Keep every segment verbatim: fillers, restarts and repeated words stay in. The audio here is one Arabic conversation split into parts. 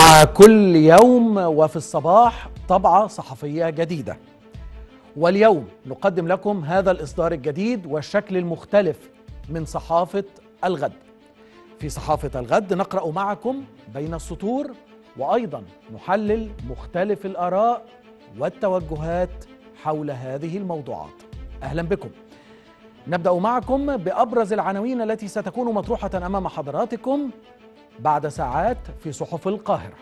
مع كل يوم وفي الصباح طبعة صحفية جديدة، واليوم نقدم لكم هذا الإصدار الجديد والشكل المختلف من صحافة الغد. في صحافة الغد نقرأ معكم بين السطور، وأيضا نحلل مختلف الآراء والتوجهات حول هذه الموضوعات. أهلا بكم. نبدأ معكم بأبرز العناوين التي ستكون مطروحة أمام حضراتكم بعد ساعات في صحف القاهرة.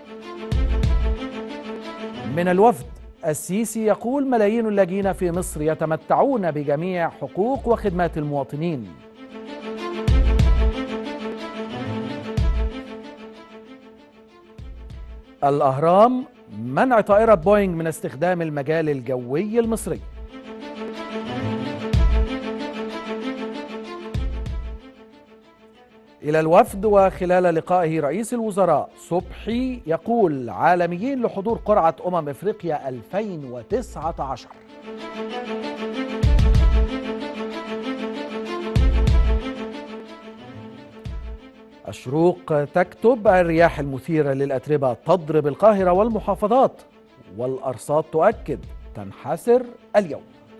من الوفد، السيسي يقول ملايين اللاجئين في مصر يتمتعون بجميع حقوق وخدمات المواطنين. الأهرام، منع طائرة بوينغ من استخدام المجال الجوي المصري. إلى الوفد، وخلال لقائه رئيس الوزراء صبحي يقول عالميين لحضور قرعة أمم إفريقيا ألفين وتسعة عشر. الشروق تكتب الرياح المثيرة للأتربة تضرب القاهرة والمحافظات، والأرصاد تؤكد تنحسر اليوم.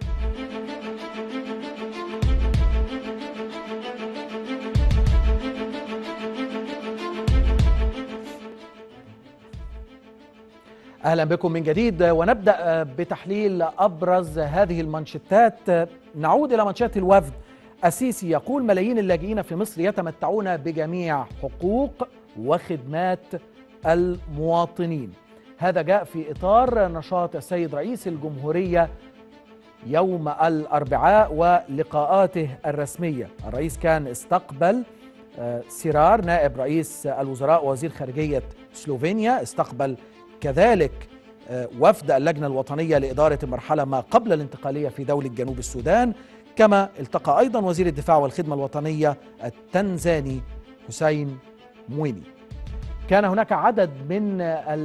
أهلا بكم من جديد، ونبدأ بتحليل أبرز هذه المانشيتات. نعود إلى مانشيت الوفد. السيسي يقول ملايين اللاجئين في مصر يتمتعون بجميع حقوق وخدمات المواطنين. هذا جاء في إطار نشاط السيد رئيس الجمهورية يوم الأربعاء ولقاءاته الرسمية. الرئيس كان استقبل سيرار نائب رئيس الوزراء ووزير خارجية سلوفينيا، استقبل كذلك وفد اللجنة الوطنية لإدارة المرحلة ما قبل الانتقالية في دولة جنوب السودان، كما التقى أيضا وزير الدفاع والخدمة الوطنية التنزاني حسين مويني. كان هناك عدد من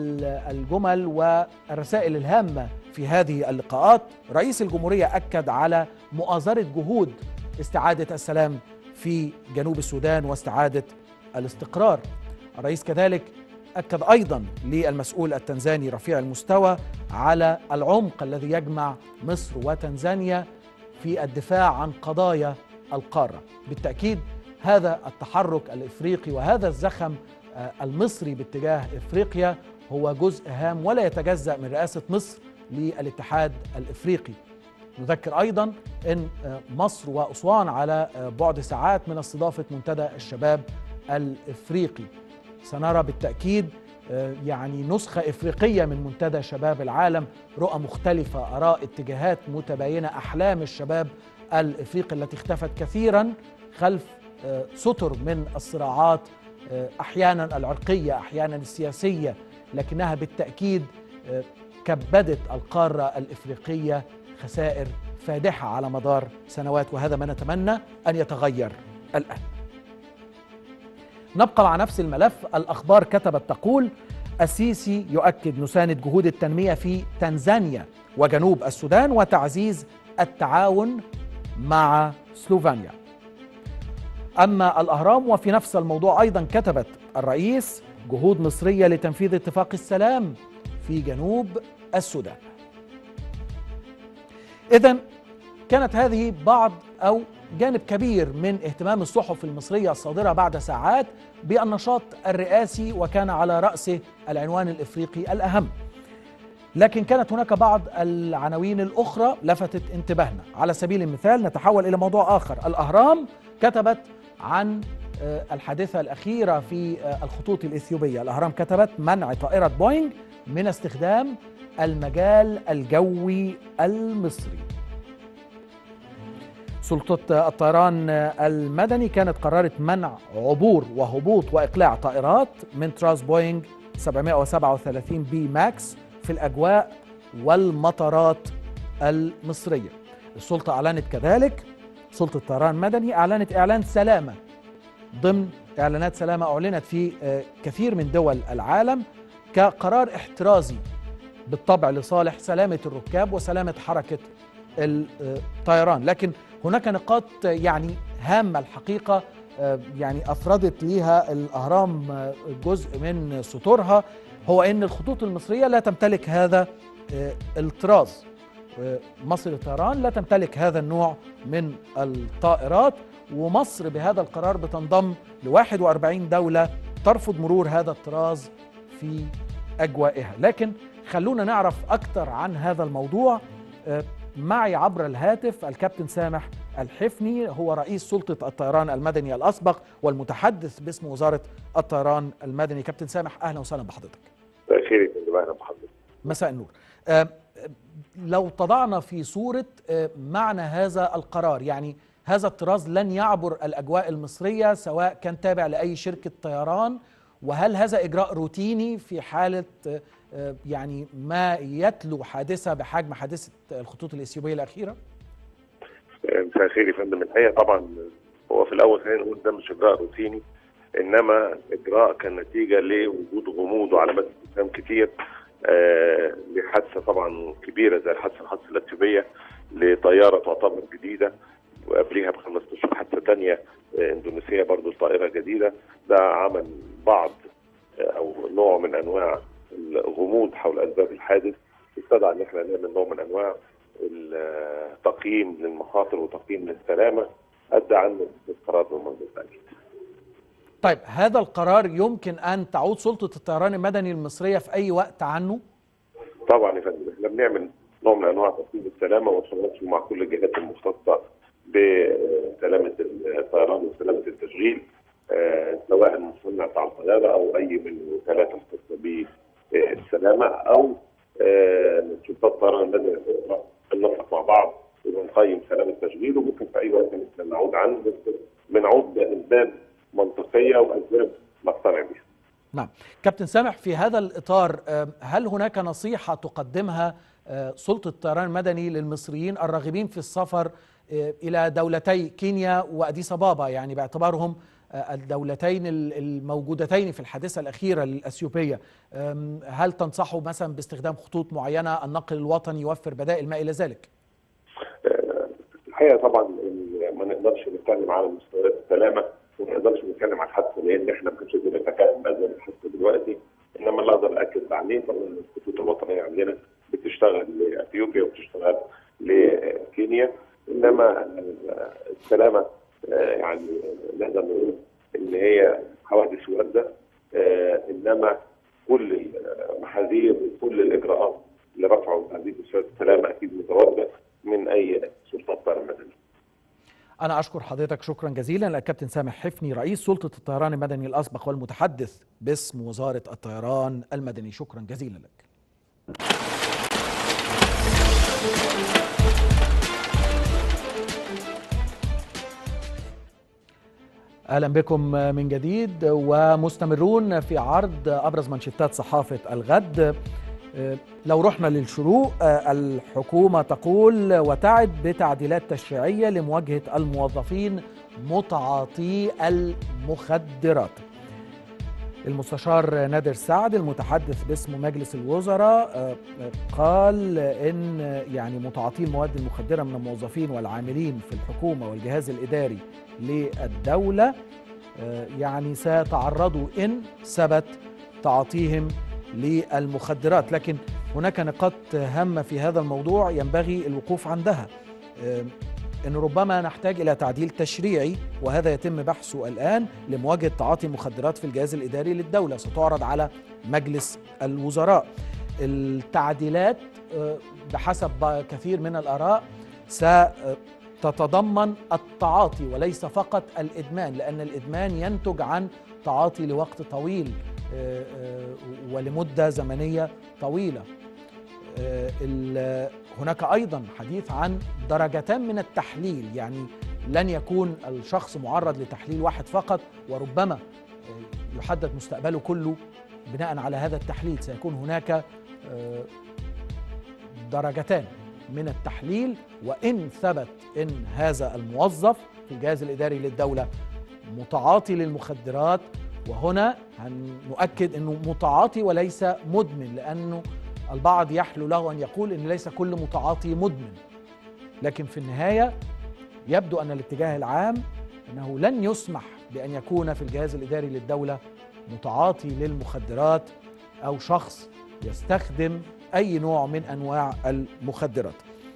الجمل والرسائل الهامة في هذه اللقاءات. رئيس الجمهورية أكد على مؤازرة جهود استعادة السلام في جنوب السودان واستعادة الاستقرار. الرئيس كذلك أكد أيضا للمسؤول التنزاني رفيع المستوى على العمق الذي يجمع مصر وتنزانيا في الدفاع عن قضايا القارة. بالتأكيد هذا التحرك الإفريقي وهذا الزخم المصري باتجاه إفريقيا هو جزء هام ولا يتجزأ من رئاسة مصر للاتحاد الإفريقي. نذكر أيضا أن مصر وأسوان على بعد ساعات من استضافة منتدى الشباب الإفريقي. سنرى بالتأكيد يعني نسخة إفريقية من منتدى شباب العالم، رؤى مختلفة، آراء، اتجاهات متباينة، أحلام الشباب الإفريقي التي اختفت كثيرا خلف ستر من الصراعات، أحيانا العرقية أحيانا السياسية، لكنها بالتأكيد كبدت القارة الإفريقية خسائر فادحة على مدار سنوات، وهذا ما نتمنى أن يتغير الآن. نبقى مع نفس الملف. الأخبار كتبت تقول السيسي يؤكد نساند جهود التنمية في تنزانيا وجنوب السودان وتعزيز التعاون مع سلوفينيا. أما الأهرام وفي نفس الموضوع أيضا كتبت الرئيس جهود مصرية لتنفيذ اتفاق السلام في جنوب السودان. إذن كانت هذه بعض أو جانب كبير من اهتمام الصحف المصرية الصادرة بعد ساعات بالنشاط الرئاسي، وكان على رأسه العنوان الإفريقي الأهم. لكن كانت هناك بعض العناوين الأخرى لفتت انتباهنا. على سبيل المثال نتحول إلى موضوع آخر. الأهرام كتبت عن الحادثة الأخيرة في الخطوط الإثيوبية. الأهرام كتبت منع طائرة بوينغ من استخدام المجال الجوي المصري. سلطة الطيران المدني كانت قررت منع عبور وهبوط وإقلاع طائرات من طراز بوينغ سبعمائة وسبعة وثلاثين بي ماكس في الأجواء والمطارات المصرية. السلطة أعلنت كذلك، سلطة الطيران المدني أعلنت إعلان سلامة ضمن إعلانات سلامة أعلنت في كثير من دول العالم كقرار احترازي بالطبع لصالح سلامة الركاب وسلامة حركة الطيران. لكن هناك نقاط يعني هامة الحقيقة يعني أفردت ليها الأهرام جزء من سطورها، هو أن الخطوط المصرية لا تمتلك هذا الطراز. مصر للطيران لا تمتلك هذا النوع من الطائرات، ومصر بهذا القرار بتنضم ل واحد وأربعين دولة ترفض مرور هذا الطراز في أجوائها. لكن خلونا نعرف أكثر عن هذا الموضوع. معي عبر الهاتف الكابتن سامح الحفني، هو رئيس سلطة الطيران المدني الأسبق والمتحدث باسم وزارة الطيران المدني. كابتن سامح، أهلا وسهلا بحضرتك. مساء الخير يا فندم. أهلا بحضرتك. مساء النور. لو تضعنا في صورة معنى هذا القرار، يعني هذا الطراز لن يعبر الأجواء المصرية سواء كان تابع لأي شركة طيران، وهل هذا إجراء روتيني في حالة يعني ما يتلو حادثة بحجم حادثة الخطوط الإثيوبية الأخيرة؟ مساء الخير يا فندم. الحقيقة طبعا هو في الأول خلينا نقول ده مش إجراء روتيني، إنما إجراء كان نتيجة لوجود غموض وعلامات استفهام كتير آه لحادثة طبعا كبيرة زي الحادثة الحادثة الإثيوبية لطيارة تعتبر جديدة، وقبليها بخمس أشهر حادثة ثانية آه إندونيسية برضه طائرة جديدة. ده عمل بعض آه أو نوع من أنواع الغموض حول أسباب الحادث، استدعى إن احنا نعمل نوع من أنواع التقييم للمخاطر وتقييم للسلامة، أدى عنه القرار بالمنظور التأكيد. طيب، هذا القرار يمكن أن تعود سلطة الطيران المدني المصرية في أي وقت عنه؟ طبعا يا فندم، احنا بنعمل نوع من أنواع تقييم السلامة والتواصل مع كل الجهات المختصة بسلامة الطيران وسلامة التشغيل، آه سواء المصنع بتاع الطيارة أو أي من الوكالات المختصة بالسلامة أو سلطات الطيران المدني ننسق مع بعض ونقيم سلامة التشغيل، وممكن في أي وقت نعود عنه، بس بنعود بأسباب منطقية وأسباب نقتنع بها. نعم. كابتن سامح، في هذا الإطار هل هناك نصيحة تقدمها سلطة الطيران المدني للمصريين الراغبين في السفر إلى دولتي كينيا وأديس أبابا، يعني باعتبارهم الدولتين الموجودتين في الحادثة الأخيرة للأثيوبية؟ هل تنصحوا مثلا باستخدام خطوط معينة، النقل الوطني يوفر بدائل، ما إلى ذلك؟ الحقيقة طبعا ما نقدرش نتكلم على مستويات السلامة وما نقدرش نتكلم على الحادثة، لأن احنا ما كانش بنتكلم بأسباب الحادثة دلوقتي، إنما اللي أقدر أكد عليه طبعا الخطوط الوطنية عندنا بتشتغل لأثيوبيا وبتشتغل لكينيا، إنما السلامة يعني نقدر نقول ان هي حوادث وارده، انما كل المحاذير وكل الاجراءات لرفع هذه السلامه اكيد متواجده من اي سلطات طيران مدني. انا اشكر حضرتك شكرا جزيلا الكابتن سامح حفني، رئيس سلطه الطيران المدني الاسبق والمتحدث باسم وزاره الطيران المدني. شكرا جزيلا لك. أهلا بكم من جديد ومستمرون في عرض أبرز منشطات صحافة الغد. لو رحنا للشروق، الحكومة تقول وتعد بتعديلات تشريعية لمواجهة الموظفين متعاطي المخدرات. المستشار نادر سعد المتحدث باسم مجلس الوزراء قال إن يعني متعاطي المواد المخدرة من الموظفين والعاملين في الحكومة والجهاز الإداري للدولة يعني سيتعرضوا إن ثبت تعاطيهم للمخدرات. لكن هناك نقاط هامة في هذا الموضوع ينبغي الوقوف عندها، إن ربما نحتاج إلى تعديل تشريعي، وهذا يتم بحثه الآن لمواجهة تعاطي المخدرات في الجهاز الإداري للدولة، ستعرض على مجلس الوزراء. التعديلات بحسب كثير من الآراء ستتضمن التعاطي وليس فقط الإدمان، لأن الإدمان ينتج عن تعاطي لوقت طويل ولمدة زمنية طويلة. هناك أيضا حديث عن درجتان من التحليل، يعني لن يكون الشخص معرض لتحليل واحد فقط وربما يحدد مستقبله كله بناء على هذا التحليل، سيكون هناك درجتان من التحليل، وإن ثبت إن هذا الموظف في الجهاز الإداري للدولة متعاطي للمخدرات، وهنا هنؤكد أنه متعاطي وليس مدمن، لأنه البعض يحلو له أن يقول أن ليس كل متعاطي مدمن، لكن في النهاية يبدو أن الاتجاه العام أنه لن يسمح بأن يكون في الجهاز الإداري للدولة متعاطي للمخدرات أو شخص يستخدم أي نوع من أنواع المخدرات.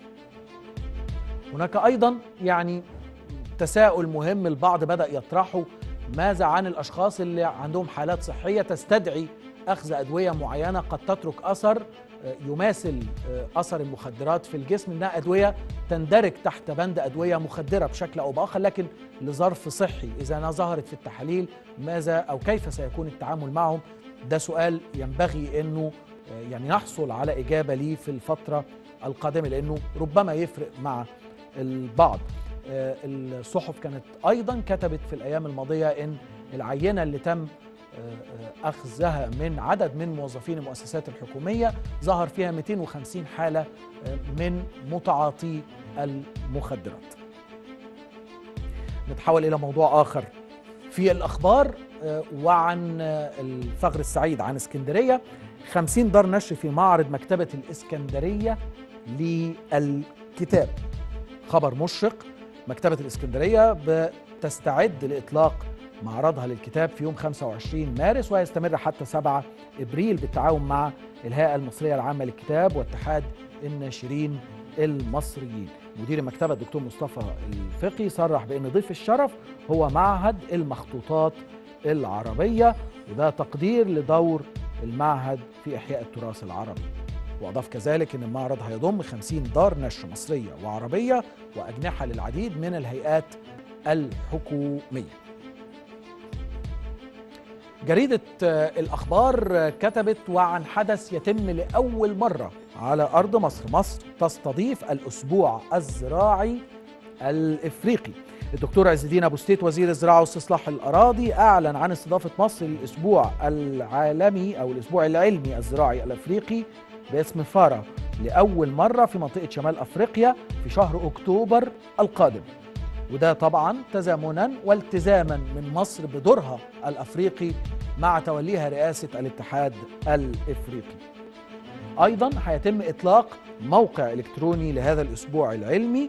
هناك أيضا يعني تساؤل مهم البعض بدأ يطرحه: ماذا عن الأشخاص اللي عندهم حالات صحية تستدعي أخذ أدوية معينة قد تترك أثر يماثل أثر المخدرات في الجسم، إنها أدوية تندرج تحت بند أدوية مخدرة بشكل أو بآخر لكن لظرف صحي، إذا ظهرت في التحاليل ماذا أو كيف سيكون التعامل معهم؟ ده سؤال ينبغي أنه يعني نحصل على إجابة ليه في الفترة القادمة، لأنه ربما يفرق مع البعض. الصحف كانت أيضا كتبت في الأيام الماضية أن العينة اللي تم أخذها من عدد من موظفين المؤسسات الحكومية ظهر فيها مئتين وخمسين حالة من متعاطي المخدرات. نتحول إلى موضوع آخر في الأخبار وعن الثغر السعيد، عن اسكندرية. خمسين دار نشر في معرض مكتبة الإسكندرية للكتاب. خبر مشرق: مكتبة الإسكندرية بتستعد لإطلاق معرضها للكتاب في يوم خمسة وعشرين مارس ويستمر حتى سبعة إبريل بالتعاون مع الهيئة المصرية العامة للكتاب واتحاد الناشرين المصريين. مدير المكتبة الدكتور مصطفى الفقي صرح بأن ضيف الشرف هو معهد المخطوطات العربية، وده تقدير لدور المعهد في إحياء التراث العربي. وأضاف كذلك أن المعرض هيضم خمسين دار نشر مصرية وعربية وأجنحة للعديد من الهيئات الحكومية. جريدة الأخبار كتبت وعن حدث يتم لأول مرة على أرض مصر. مصر تستضيف الأسبوع الزراعي الإفريقي. الدكتور عز الدين أبو ستيت وزير الزراعة واستصلاح الأراضي أعلن عن استضافة مصر للأسبوع العالمي أو الأسبوع العلمي الزراعي الإفريقي باسم فارا لأول مرة في منطقة شمال أفريقيا في شهر أكتوبر القادم، وده طبعا تزامنا والتزاما من مصر بدورها الأفريقي مع توليها رئاسة الاتحاد الإفريقي. أيضا هيتم إطلاق موقع إلكتروني لهذا الأسبوع العلمي،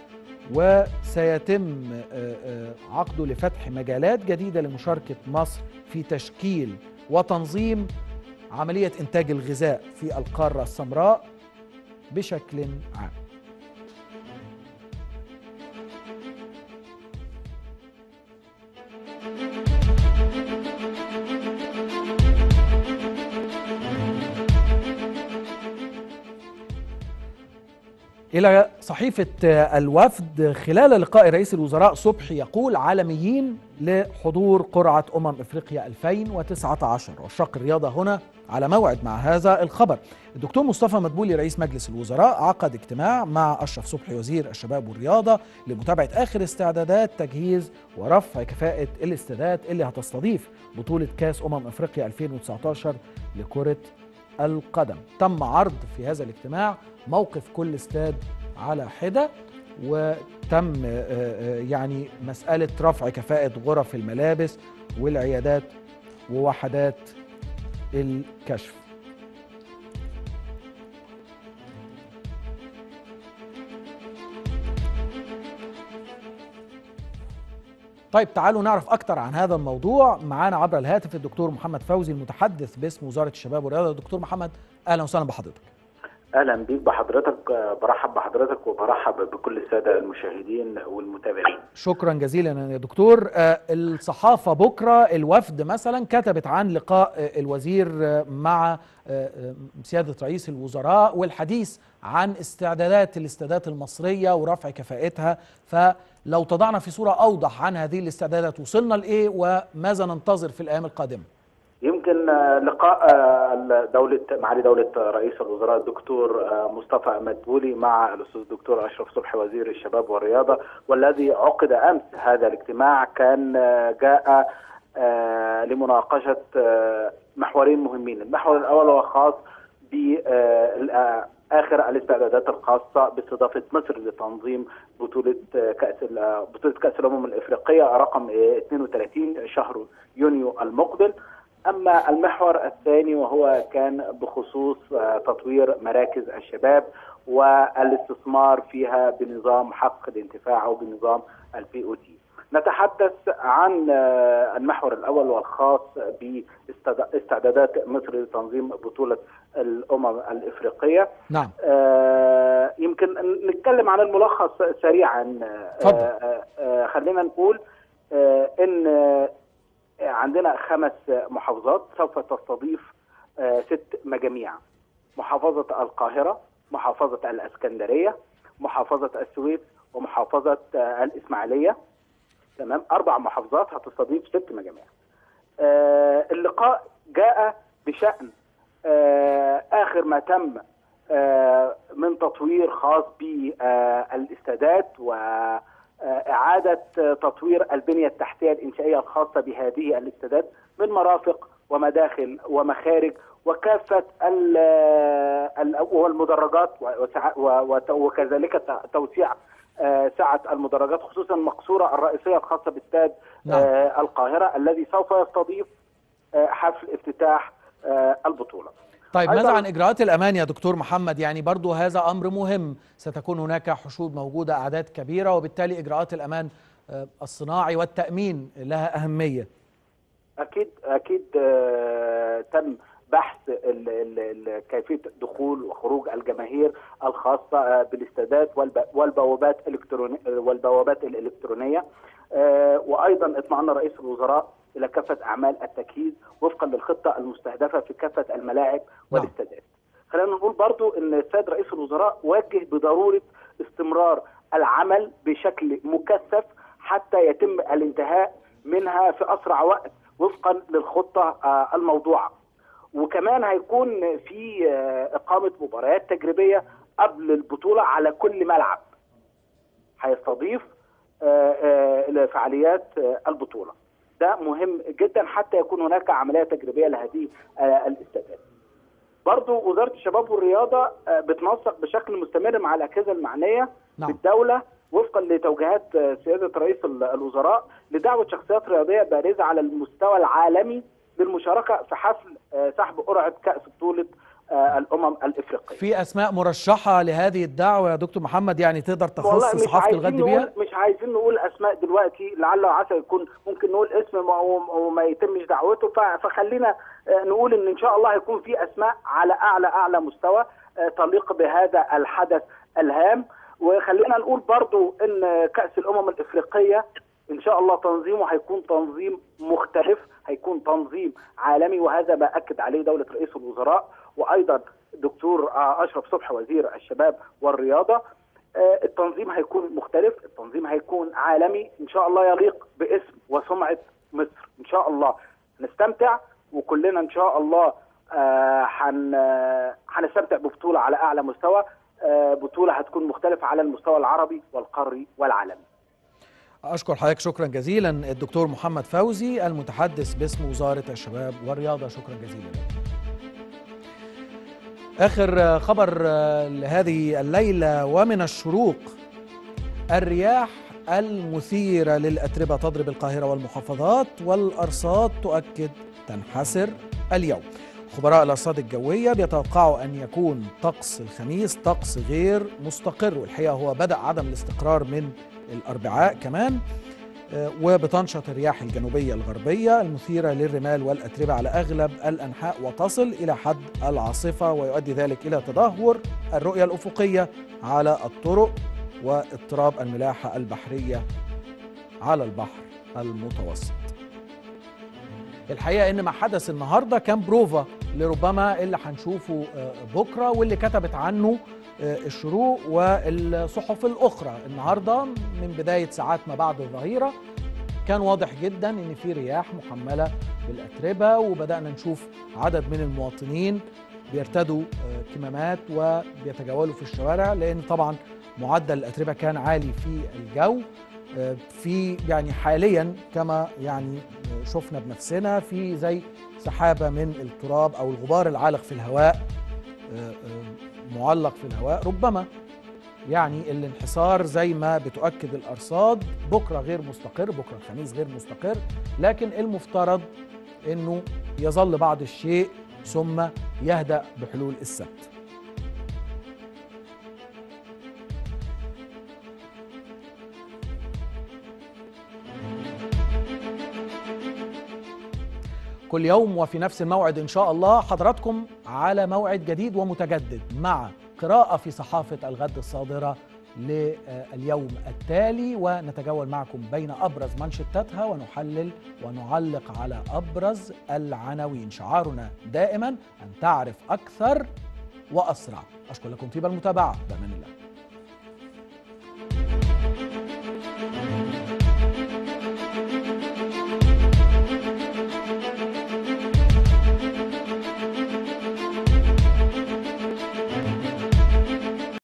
وسيتم عقده لفتح مجالات جديدة لمشاركة مصر في تشكيل وتنظيم عملية إنتاج الغذاء في القارة السمراء بشكل عام. إلى صحيفة الوفد: خلال لقاء رئيس الوزراء صبحي يقول عالميين لحضور قرعة أمم إفريقيا ألفين وتسعة عشر، وشق الرياضة هنا على موعد مع هذا الخبر. الدكتور مصطفى مدبولي رئيس مجلس الوزراء عقد اجتماع مع أشرف صبحي وزير الشباب والرياضة لمتابعة آخر استعدادات تجهيز ورفع كفاءة الاستادات اللي هتستضيف بطولة كأس أمم إفريقيا ألفين وتسعة عشر لكرة القدم. تم عرض في هذا الاجتماع موقف كل استاد على حدة، وتم يعني مسألة رفع كفاءة غرف الملابس والعيادات ووحدات الكشف. طيب تعالوا نعرف أكتر عن هذا الموضوع. معانا عبر الهاتف الدكتور محمد فوزي المتحدث باسم وزارة الشباب والرياضة. دكتور محمد أهلا وسهلا بحضرتك. اهلا بيك بحضرتك، برحب بحضرتك وبرحب بكل الساده المشاهدين والمتابعين. شكرا جزيلا يا دكتور. الصحافه بكره الوفد مثلا كتبت عن لقاء الوزير مع سياده رئيس الوزراء والحديث عن استعدادات الاستادات المصريه ورفع كفاءتها، فلو تضعنا في صوره اوضح عن هذه الاستعدادات وصلنا لايه وماذا ننتظر في الايام القادمه؟ يمكن لقاء دولة معالي دولة رئيس الوزراء الدكتور مصطفى مدبولي مع الأستاذ الدكتور أشرف صبحي وزير الشباب والرياضة، والذي عقد أمس. هذا الاجتماع كان جاء لمناقشة محورين مهمين. المحور الأول هو خاص بآخر الاستعدادات الخاصة باستضافة مصر لتنظيم بطولة كأس بطولة كأس الأمم الإفريقية رقم اثنين وثلاثين شهر يونيو المقبل. أما المحور الثاني وهو كان بخصوص تطوير مراكز الشباب والاستثمار فيها بنظام حق الانتفاع أو بنظام البي أو تي. نتحدث عن المحور الأول والخاص باستعدادات مصر لتنظيم بطولة الأمم الإفريقية. نعم. آه يمكن نتكلم عن الملخص سريعا. آه آه خلينا نقول آه إن عندنا خمس محافظات سوف تستضيف آه ست مجاميع: محافظة القاهرة، محافظة الإسكندرية، محافظة السويس، ومحافظة آه الإسماعيلية. تمام، أربع محافظات هتستضيف ست مجاميع. آه اللقاء جاء بشأن آه آخر ما تم آه من تطوير خاص بالاستادات وإعادة تطوير البنية التحتية الإنشائية الخاصة بهذه الاستادات من مرافق ومداخل ومخارج وكافة والمدرجات وكذلك توسيع سعة المدرجات، خصوصا المقصورة الرئيسية الخاصة باستاد نعم. القاهرة الذي سوف يستضيف حفل افتتاح البطولة. طيب ماذا عن إجراءات الأمان يا دكتور محمد؟ يعني برضو هذا أمر مهم، ستكون هناك حشود موجودة، أعداد كبيرة، وبالتالي إجراءات الأمان الصناعي والتأمين لها أهمية. أكيد أكيد تم بحث ال ال ال كيفية دخول وخروج الجماهير الخاصة بالاستادات والبوابات الإلكترونية والبوابات الإلكترونية، وأيضا اطمأن رئيس الوزراء إلى كافة أعمال التجهيز وفقا للخطة المستهدفة في كافة الملاعب والاستادات. خلينا نقول برضو أن السيد رئيس الوزراء وجه بضرورة استمرار العمل بشكل مكثف حتى يتم الانتهاء منها في أسرع وقت وفقا للخطة الموضوعة. وكمان هيكون في إقامة مباريات تجريبية قبل البطولة على كل ملعب هيستضيف فعاليات البطولة. ده مهم جدا حتى يكون هناك عملية تجريبية لهذه الاستادات. برضو وزارة الشباب والرياضة بتنسق بشكل مستمر مع الأجهزة المعنية نعم. بالدولة وفقا لتوجيهات سيادة رئيس الوزراء لدعوة شخصيات رياضية بارزة على المستوى العالمي للمشاركة في حفل سحب قرعة كأس بطولة الأمم الإفريقية. في أسماء مرشحة لهذه الدعوة يا دكتور محمد، يعني تقدر تخص صحافة الغد بيها؟ مش عايزين نقول أسماء دلوقتي، لعل وعسى يكون ممكن نقول اسم وما يتمش دعوته، فخلينا نقول إن إن شاء الله هيكون في أسماء على أعلى أعلى مستوى تليق بهذا الحدث الهام. وخلينا نقول برضو إن كأس الأمم الإفريقية إن شاء الله تنظيمه هيكون تنظيم مختلف، هيكون تنظيم عالمي، وهذا ما أكد عليه دولة رئيس الوزراء وأيضا دكتور أشرف صبحي وزير الشباب والرياضة. التنظيم هيكون مختلف، التنظيم هيكون عالمي إن شاء الله يليق باسم وسمعة مصر. إن شاء الله هنستمتع وكلنا إن شاء الله هنستمتع ببطولة على أعلى مستوى، بطولة هتكون مختلفة على المستوى العربي والقاري والعالمي. أشكر حضرتك شكرا جزيلا الدكتور محمد فوزي المتحدث باسم وزارة الشباب والرياضة، شكرا جزيلا. آخر خبر لهذه الليلة ومن الشروق: الرياح المثيرة للأتربة تضرب القاهرة والمحافظات، والأرصاد تؤكد تنحسر اليوم. خبراء الأرصاد الجوية بيتوقعوا أن يكون طقس الخميس طقس غير مستقر، والحقيقة هو بدأ عدم الاستقرار من الأربعاء كمان، وبتنشط الرياح الجنوبية الغربية المثيرة للرمال والأتربة على أغلب الأنحاء وتصل إلى حد العاصفة، ويؤدي ذلك إلى تدهور الرؤية الأفقية على الطرق واضطراب الملاحة البحرية على البحر المتوسط. الحقيقة إن ما حدث النهاردة كان بروفا لربما اللي هنشوفه بكرة واللي كتبت عنه الشروق والصحف الأخرى. النهاردة من بداية ساعات ما بعد الظهيرة كان واضح جدا إن في رياح محملة بالأتربة، وبدأنا نشوف عدد من المواطنين بيرتدوا كمامات وبيتجولوا في الشوارع، لأن طبعا معدل الأتربة كان عالي في الجو. في يعني حاليا كما يعني شفنا بنفسنا في زي سحابة من التراب أو الغبار العالق في الهواء معلق في الهواء، ربما يعني الانحسار زي ما بتؤكد الأرصاد بكرة غير مستقر، بكرة الخميس غير مستقر، لكن المفترض أنه يظل بعض الشيء ثم يهدأ بحلول السبت. كل يوم وفي نفس الموعد إن شاء الله. حضراتكم على موعد جديد ومتجدد مع قراءة في صحافة الغد الصادرة لليوم التالي، ونتجول معكم بين أبرز منشطاتها ونحلل ونعلق على أبرز العناوين. شعارنا دائما أن تعرف أكثر وأسرع. أشكر لكم طيب المتابعة. بأمان الله.